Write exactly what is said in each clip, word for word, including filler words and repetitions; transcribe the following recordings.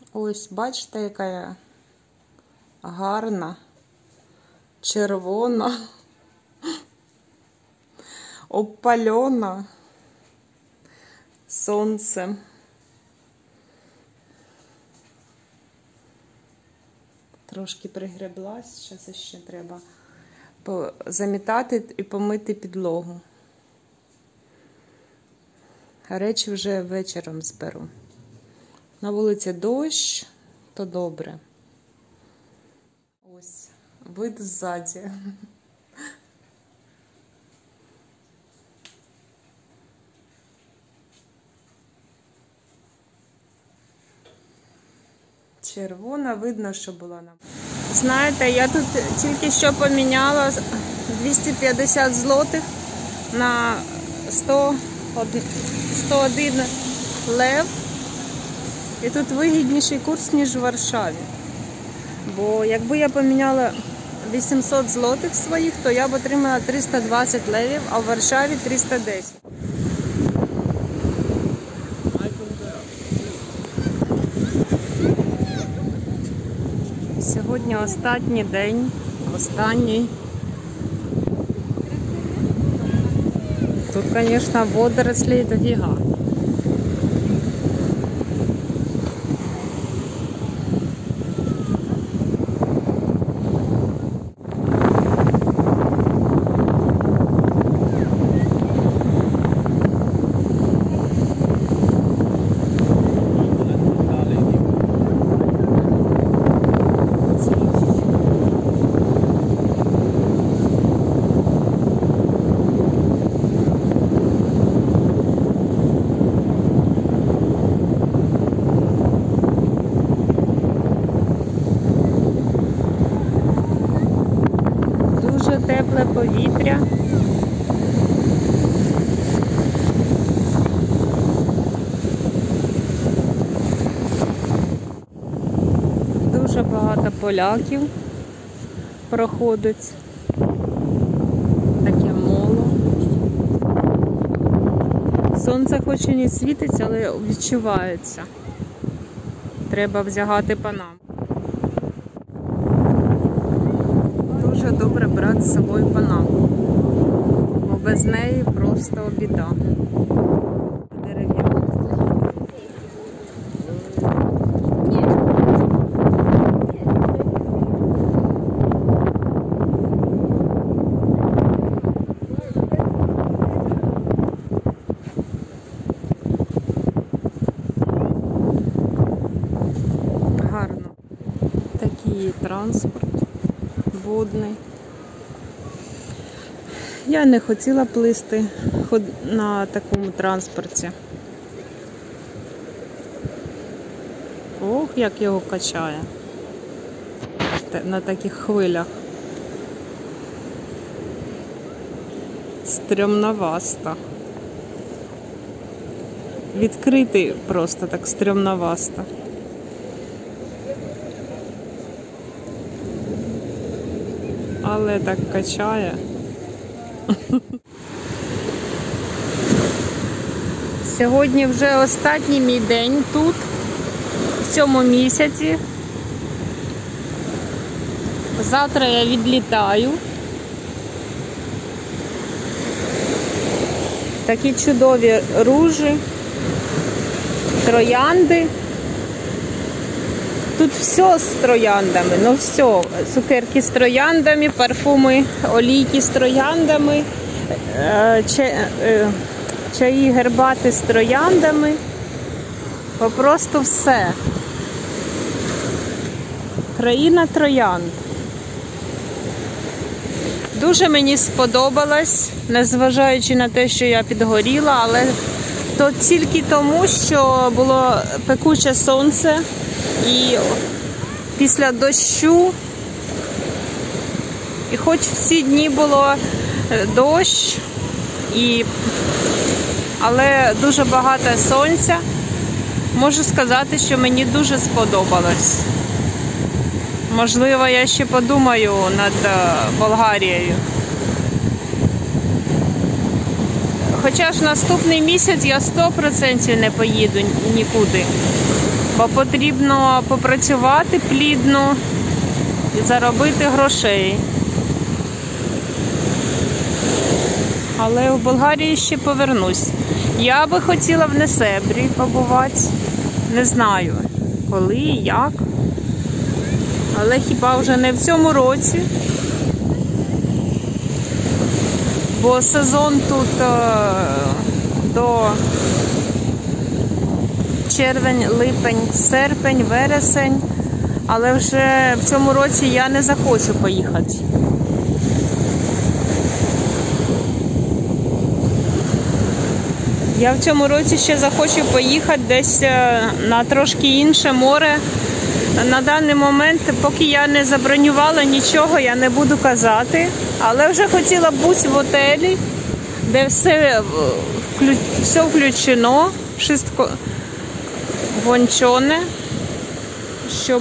Ось, бачите, яка гарна, червона, обпальона сонцем. Трошки пригреблась, зараз ще треба замітати і помити підлогу. Речі вже вечором зберу. На вулиці дощ, то добре. Ось, вид ззаді. Червона, видно, що була нам. Знаєте, я тут тільки що поміняла двісті п'ятдесят злотих на сто один лев. І тут вигідніший курс, ніж в Варшаві. Бо якби я поміняла вісімсот злотих своїх, то я б отримала триста двадцять левів, а в Варшаві триста десять. Сьогодні останній день, останній. Тут, звісно, водорослі дофіга. Тепле повітря. Дуже багато поляків проходить. Таке моло. Сонце хоч і не світиться, але відчувається. Треба вдягати панаму. Дуже добре брати з собою панаму, бо без неї просто біда. Дерев'яна. Гарно. Такий транспорт водний. Я не хотіла плисти на такому транспорті. Ох, як його качає на таких хвилях. Стрьомновасто. Відкритий просто так стрьомновасто. Але так качає. Сьогодні вже останній мій день тут, в цьому місяці. Завтра я відлітаю. Такі чудові ружі, троянди. Тут все з трояндами, ну все. Цукерки з трояндами, парфуми, олійки з трояндами, чаї гербати з трояндами. Просто все. Країна троянд. Дуже мені сподобалось, незважаючи на те, що я підгоріла, але то тільки тому, що було пекуче сонце. І після дощу, і хоч всі дні було дощ, і, але дуже багато сонця, можу сказати, що мені дуже сподобалось. Можливо, я ще подумаю над Болгарією. Хоча ж наступний місяць я сто відсотків не поїду нікуди. бо потрібно попрацювати плідно і заробити грошей. Але в Болгарії ще повернусь. Я би хотіла в Несебрі побувати. Не знаю, коли і як. Але хіба вже не в цьому році. Бо сезон тут е, до червень, липень, серпень, вересень. Але вже в цьому році я не захочу поїхати. Я в цьому році ще захочу поїхати десь на трошки інше море. На даний момент, поки я не забронювала нічого, я не буду казати. Але вже хотіла б бути в готелі, де все, все включено, все вончоне, щоб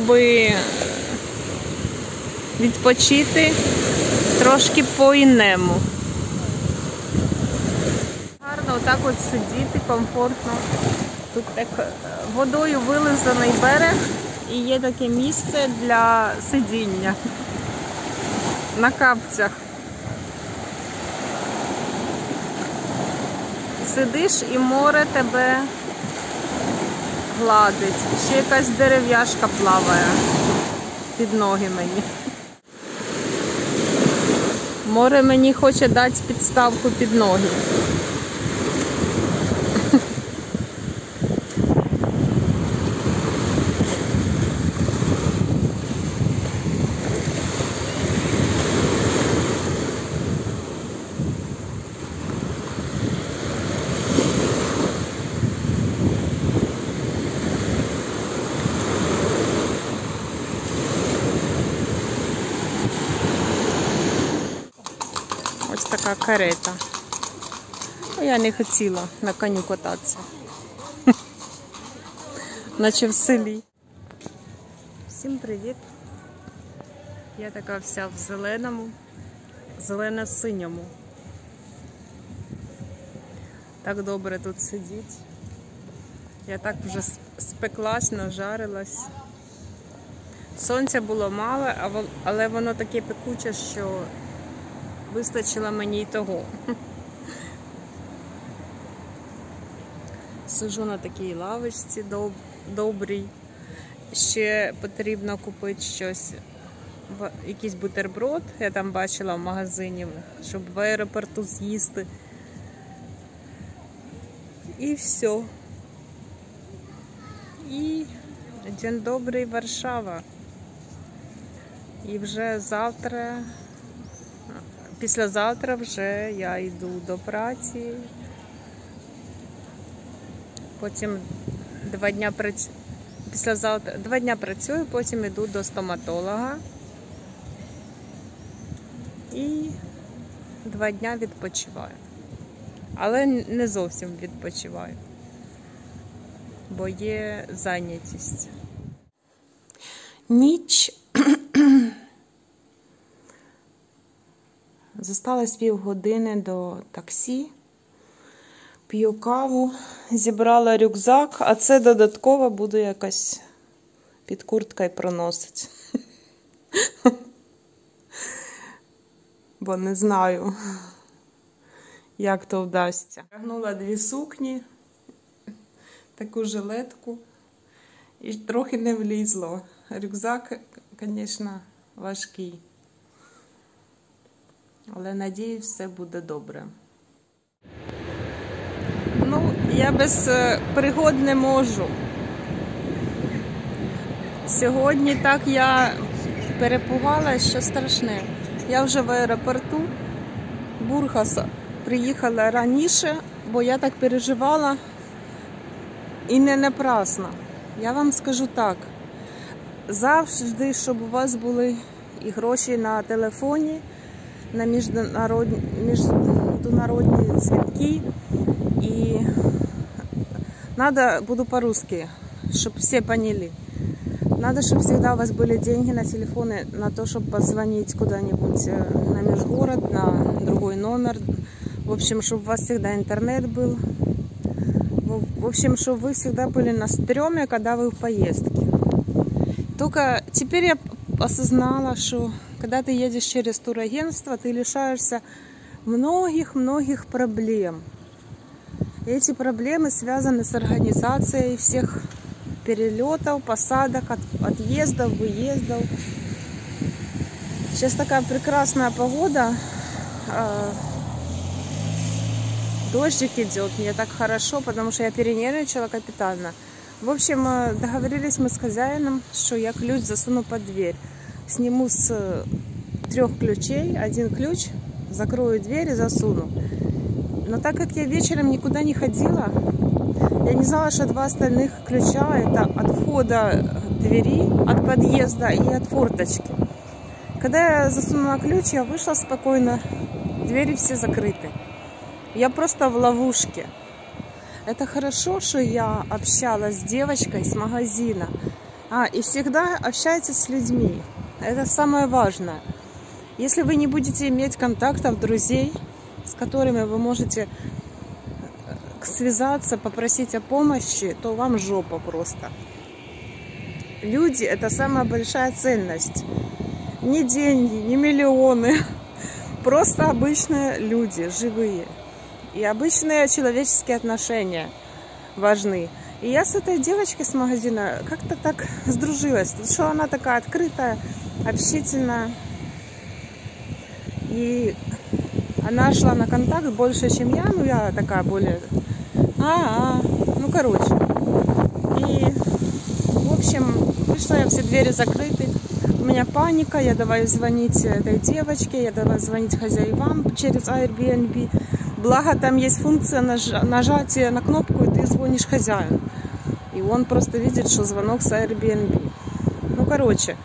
відпочити трошки по-інному. Гарно отак от сидіти, комфортно. Тут так водою вилизаний берег і є таке місце для сидіння на капцях. Сидиш і море тебе гладить. Ще якась дерев'яшка плаває під ноги мені. Море мені хоче дати підставку під ноги. Ось така карета. Я не хотіла на коню кататися. Наче в селі. Всім привіт. Я така вся в зеленому, зелено-синьому. Так добре тут сидіть. Я так вже спеклась, нажарилась. Сонця було мало, але воно таке пекуче, що вистачило мені й того. Сижу на такій лавочці доб добрій. Ще потрібно купити щось, якийсь бутерброд, я там бачила в магазині, щоб в аеропорту з'їсти. І все. І день добрий, Варшава. І вже завтра, післязавтра вже я йду до праці. Потім два дня працюю, післязавтра два дня працюю, потім йду до стоматолога. І два дня відпочиваю. Але не зовсім відпочиваю, бо є зайнятість. Ніч. Зосталось півгодини до таксі. П'ю каву, зібрала рюкзак, а це додатково буду якось під курткою проносити. Бо не знаю, як то вдасться. Вдягнула дві сукні, таку жилетку і трохи не влізло. Рюкзак, звісно, важкий. Але надіюсь, все буде добре. Ну, я без пригод не можу. Сьогодні так я перепугала, що страшне. Я вже в аеропорту Бургаса приїхала раніше, бо я так переживала і не напрасно. Я вам скажу так, завжди, щоб у вас були і гроші на телефоні, на міжнародні, міжнародні дзвінки. И надо, буду по-русски, чтобы все поняли. Надо, чтобы всегда у вас были деньги на телефоны, на то, чтобы позвонить куда-нибудь на межгород, на другой номер. В общем, чтобы у вас всегда интернет был. В Ну, в общем, чтобы вы всегда были на стреме, когда вы в поездке. Только теперь я осознала, что когда ты едешь через турагентство, ты лишаешься многих-многих проблем. И эти проблемы связаны с организацией всех перелетов, посадок, от, отъездов, выездов. Сейчас такая прекрасная погода. Дождик идет, мне так хорошо, потому что я перенервничала капитально. В общем, договорились мы с хозяином, что я ключ засуну под дверь. Сниму с трех ключей один ключ, закрою дверь и засуну. Но так как я вечером никуда не ходила, я не знала, что два остальных ключа это от входа двери, от подъезда и от форточки. Когда я засунула ключ, я вышла спокойно, двери все закрыты. Я просто в ловушке. Это хорошо, что я общалась с девочкой с магазина. А, и всегда общайтесь с людьми. Это самое важное. Если вы не будете иметь контактов, друзей, с которыми вы можете связаться, попросить о помощи, то вам жопа просто. Люди – это самая большая ценность. Не деньги, не миллионы. Просто обычные люди, живые. И обычные человеческие отношения важны. И я с этой девочкой с магазина как-то так сдружилась. Что она такая открытая, общительная. И она шла на контакт больше, чем я. Ну, я такая более... А, -а. Ну, короче. И, в общем, пришла я, все двери закрыты. У меня паника. Я давай звонить этой девочке. Я давай звонить хозяевам через Airbnb. Благо там есть функция наж... нажатия на кнопку, и ты звонишь хозяину. И он просто видит, что звонок с Airbnb. Ну, короче.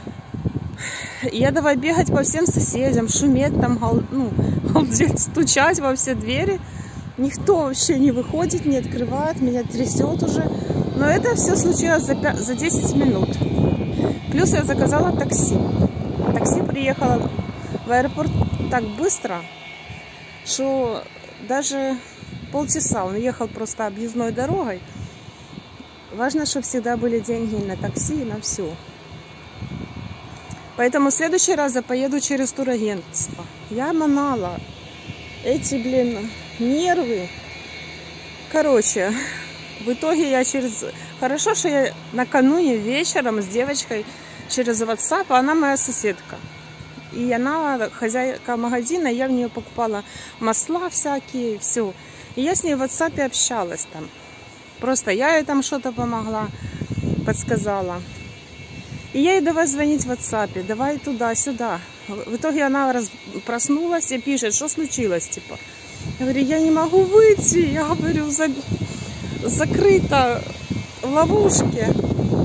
Я давай бегать по всем соседям, шуметь там, ну, галдеть, стучать во все двери. Никто вообще не выходит, не открывает, меня трясет уже. Но это все случилось за, пять... за десять минут. Плюс я заказала такси. Такси приехало в аэропорт так быстро, что даже полчаса он ехал просто объездной дорогой. Важно, чтобы всегда были деньги на такси и на все. Поэтому в следующий раз я поеду через турагентство. Я манала. Эти, блин, нервы. Короче, в итоге я через... Хорошо, что я накануне вечером с девочкой через WhatsApp, она моя соседка. И она хозяйка магазина, я в нее покупала масла всякие, все. И я с ней в WhatsApp общалась там. Просто я ей там что-то помогла, подсказала. И я ей давай звонить в WhatsApp, давай туда-сюда. В итоге она раз... проснулась и пишет, что случилось, типа. Я говорю, я не могу выйти, я говорю, за... закрыто в ловушке.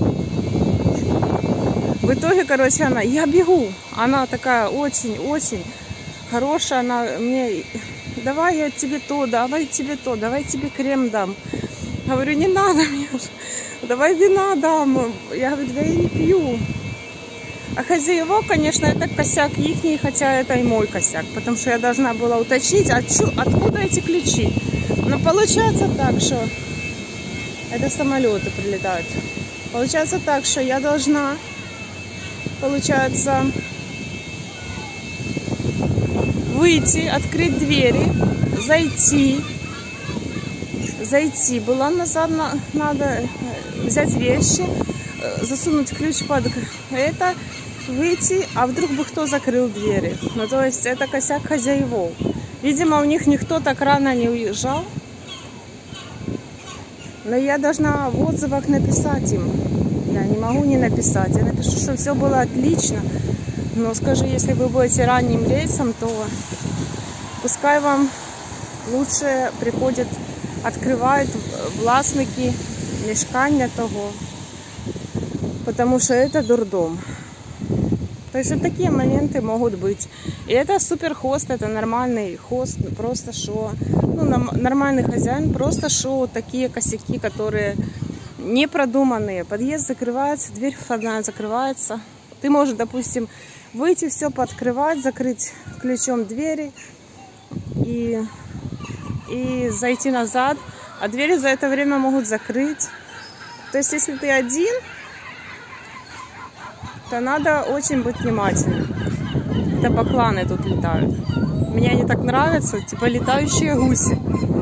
В итоге, короче, она, я бегу. Она такая очень-очень хорошая. Она мне, давай я тебе то, давай тебе то, давай тебе крем дам. Говорю, не надо мне, давай вина дам. Я говорю, да я не пью. А хозяева, конечно, это косяк ихний, хотя это и мой косяк. Потому что я должна была уточнить, а чё, откуда эти ключи. Но получается так, что это самолеты прилетают. Получается так, что я должна... Получается, выйти, открыть двери, зайти, зайти. Была назад, надо взять вещи, засунуть ключ под это, выйти, а вдруг бы кто закрыл двери. Ну, то есть, это косяк хозяевов. Видимо, у них никто так рано не уезжал. Но я должна в отзывах написать им. Я не могу не написать. Я напишу, что все было отлично. Но скажи, если вы будете ранним рейсом, то пускай вам лучше приходят, открывают власники мешкання того. Потому что это дурдом. То есть вот такие моменты могут быть. И это супер хост, это нормальный хост. Просто что, ну, нормальный хозяин. Просто что такие косяки, которые... непродуманные. Подъезд закрывается, дверь входная закрывается. Ты можешь, допустим, выйти, все пооткрывать, закрыть ключом двери и, и зайти назад. а двери за это время могут закрыть. То есть, если ты один, то надо очень быть внимательным. Это бакланы тут летают. Мне они так нравятся, типа летающие гуси.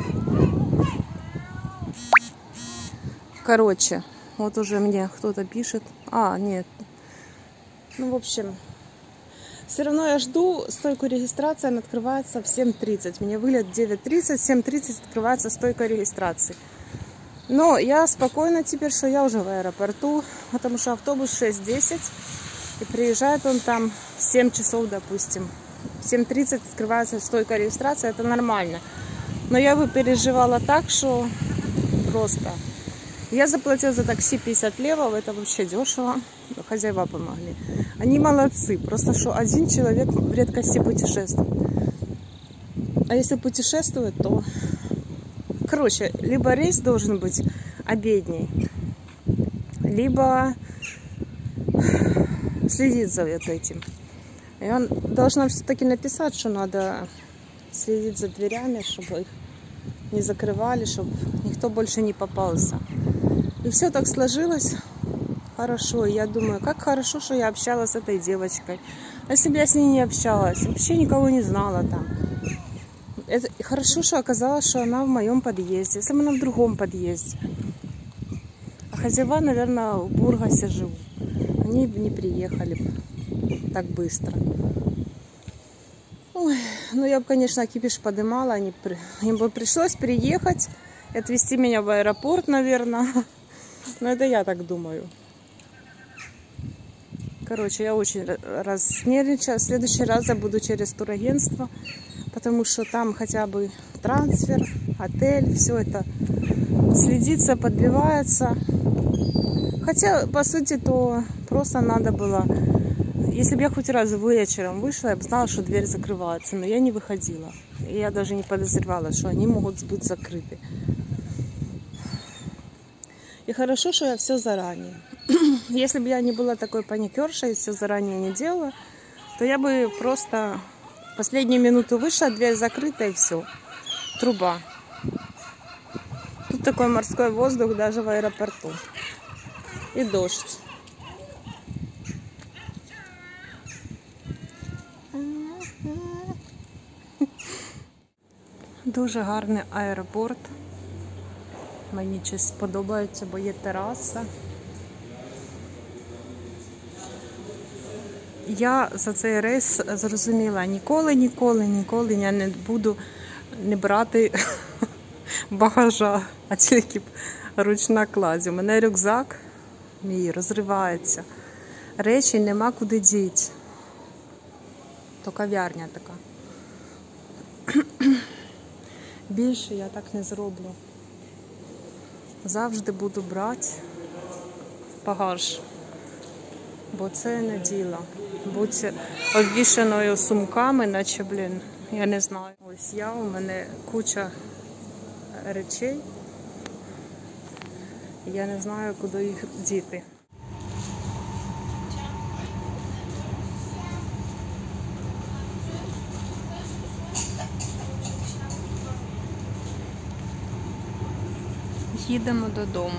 Короче, вот уже мне кто-то пишет. А, нет. Ну, в общем, все равно я жду стойку регистрации. Она открывается в семь тридцать. Мне вылет девять тридцать, семь тридцать открывается стойка регистрации. Но я спокойна теперь, что я уже в аэропорту, потому что автобус шесть десять. И приезжает он там в семь часов, допустим. В семь тридцать открывается стойка регистрации, это нормально. Но я бы переживала так, что просто... Я заплатила за такси пятьдесят левов, это вообще дешево. Хозяева помогли. Они молодцы, просто что один человек в редкости путешествует. А если путешествует, то... Короче, либо рейс должен быть обедней, либо следить за этим. И он должна все-таки написать, что надо следить за дверями, чтобы их не закрывали, чтобы никто больше не попался. И все так сложилось хорошо. Я думаю, как хорошо, что я общалась с этой девочкой. А если бы я с ней не общалась, вообще никого не знала там. Это хорошо, что оказалось, что она в моем подъезде. Если бы она в другом подъезде. А хозяева, наверное, в Бургасе живут. Они бы не приехали бы так быстро. Ой, ну я бы, конечно, кипиш подымала. Они, им бы пришлось приехать и отвезти меня в аэропорт, наверное. Но это я так думаю. Короче, я очень разнервничала. В следующий раз я буду через турагентство. Потому что там хотя бы трансфер, отель, все это следится, подбивается. Хотя, по сути, то просто надо было... Если бы я хоть раз вечером вышла, я бы знала, что дверь закрывается. Но я не выходила. И я даже не подозревала, что они могут быть закрыты. И хорошо, что я все заранее. Если бы я не была такой паникершей и все заранее не делала, то я бы просто... Последнюю минуту вышла, дверь закрыта и все. Труба. Тут такой морской воздух даже в аэропорту. И дождь. Дуже гарний аеропорт. Мені щось подобається, бо є тераса. Я за цей рейс зрозуміла, ніколи, ніколи, ніколи я не буду не брати багажа, а тільки ручна кладь. У мене рюкзак мій розривається. Речі нема куди діти. То кав'ярня така. Більше я так не зроблю. Завжди буду брати багаж. Бо це не діло. Бути обвішаною сумками, наче, блін, я не знаю. Ось я, у мене куча речей. Я не знаю, куди їх діти. Їдемо додому.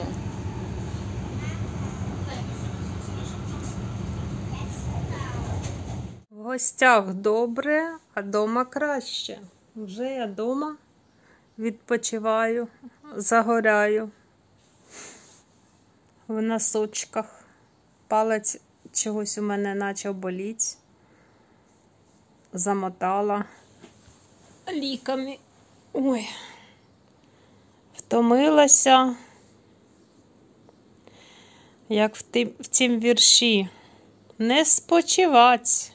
В гостях добре, а дома краще. Вже я дома відпочиваю, загоряю в носочках. Палець чогось у мене почав боліти. Замотала ліками. Ой. Втомилася, як в тим, в тім вірші. Не спочивать.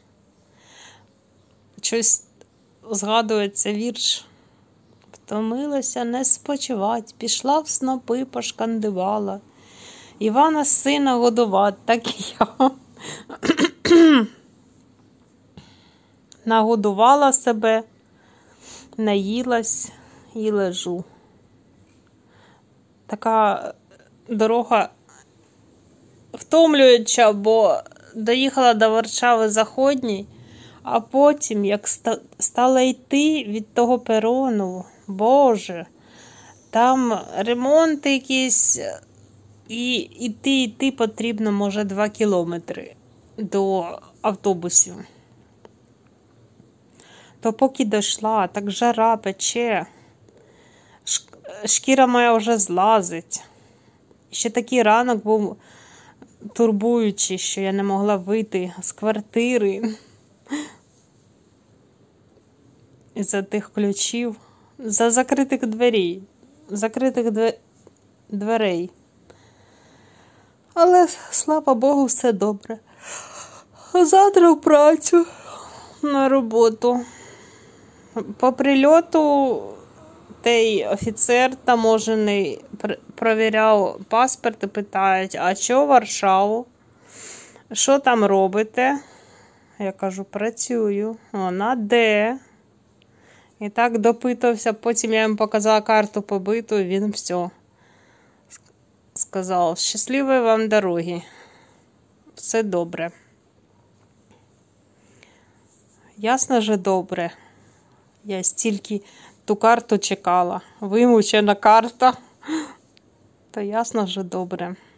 Щось згадується вірш. Втомилася, не спочивать. Пішла в снопи, пошкандивала. Івана сина годувати, так і я. Нагодувала себе, наїлась і лежу. Така дорога втомлююча, бо доїхала до Варшави Заходній, а потім, як стала йти від того перону, Боже, Там ремонт якийсь, і йти, йти потрібно, може, два кілометри до автобусів. То поки дійшла, так жара пече, шкіра моя вже злазить. Ще такий ранок був турбуючий, що я не могла вийти з квартири із-за тих ключів, за закритих дверей, закритих дверей. Але, слава Богу, все добре. А завтра в працю, на роботу. По прильоту той офіцер таможений провіряв паспорт і питають, а що в Варшаву? Що там робите? Я кажу, працюю. Вона де? І так допитався, потім я йому показала карту побиту, і він все. Сказав, щасливої вам дороги. Все добре. Ясно же добре. Я стільки ту карту чекала. Вимучена карта. То ясно же добре.